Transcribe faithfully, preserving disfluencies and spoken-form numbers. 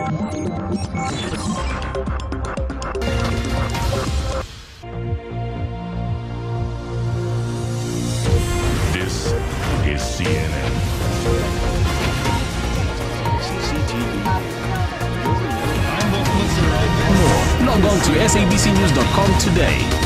This is C N N. Log on to S A B C news dot com today.